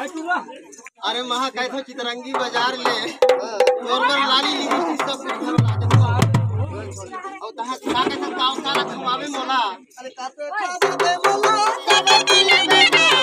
अरे महा कैथो चितरंगी बाजार ले नॉर्मल लाली लिपस्टिक सब कुछ घर ला दे और तहां का कैथो काव काला खवावे मोला अरे काते खावे दे मोला